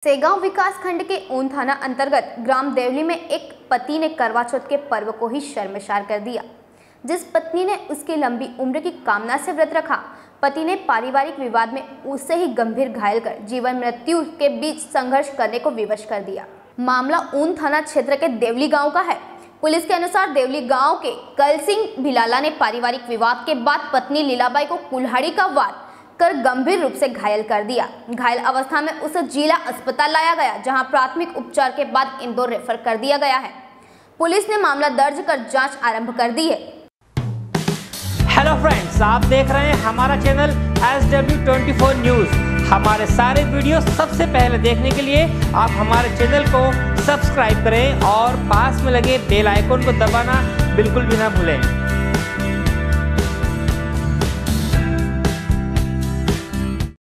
सेगांव विकास खंड के ऊन थाना अंतर्गत ग्राम देवली में एक पति ने करवा चौथ के पर्व को ही शर्मसार कर दिया। जिस पत्नी ने उसकी लंबी उम्र की कामना से व्रत रखा, पति ने पारिवारिक विवाद में उसे ही गंभीर घायल कर जीवन मृत्यु के बीच संघर्ष करने को विवश कर दिया। मामला ऊन थाना क्षेत्र के देवली गांव का है। पुलिस के अनुसार देवली गांव के कल सिंह भिलाला ने पारिवारिक विवाद के बाद पत्नी लीलाबाई को कुल्हाड़ी का वार कर गंभीर रूप से घायल कर दिया। घायल अवस्था में उसे जिला अस्पताल लाया गया, जहां प्राथमिक उपचार के बाद इंदौर रेफर कर दिया गया है। पुलिस ने मामला दर्ज कर जांच आरंभ कर दी है। हेलो फ्रेंड्स, आप देख रहे हैं हमारा चैनल SW24 न्यूज। हमारे सारे वीडियो सबसे पहले देखने के लिए आप हमारे चैनल को सब्सक्राइब करें और पास में लगे बेल आइकन को दबाना बिल्कुल भी ना भूलें।